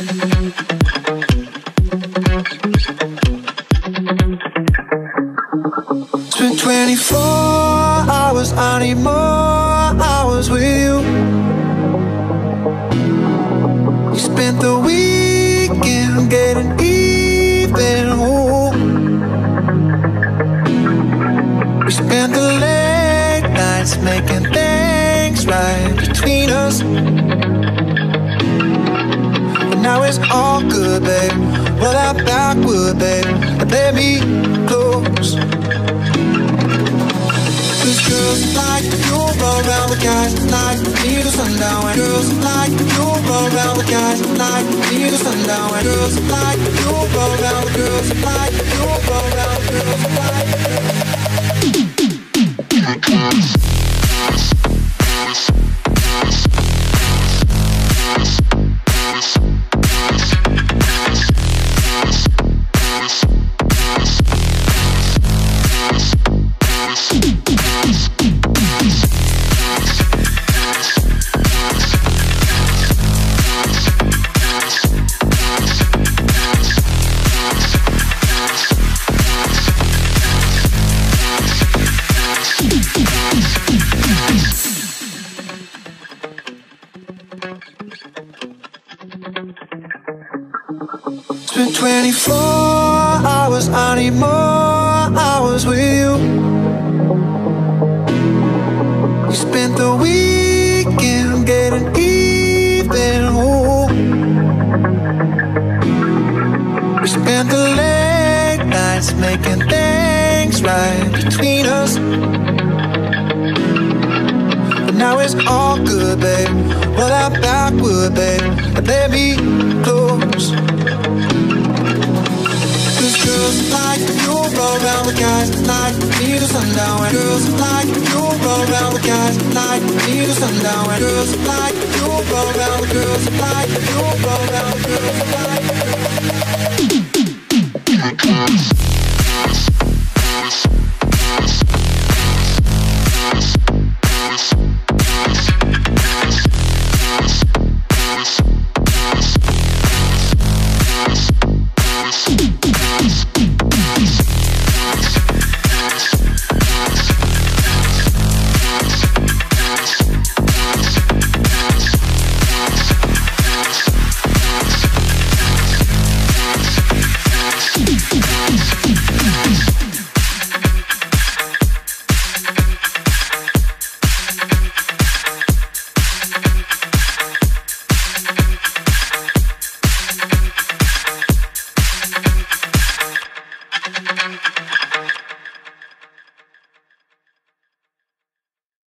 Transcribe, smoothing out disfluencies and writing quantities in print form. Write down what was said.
Spent 24 hours, I need more hours with you. We spent the weekend getting even. Ooh. We spent the late nights making things right between us. But now it's all good, babe. Roll that backward, babe, and let me close. Cause girls like you roll around with guys like me till sundown. And girls like you roll around with guys like me till sundown. And girls like you roll around with girls like you roll around with girls like. Spent 24 hours, I need more hours with you. We spent the weekend getting even. Ooh. We spent the late nights making things right between us. But now it's all good, babe. Roll that backward, babe, and let me close. Girls like you roll around with guys like me till sundown. And girls like you roll around with guys like me till sundown. And girls like you roll around with girls like you roll around with girls like.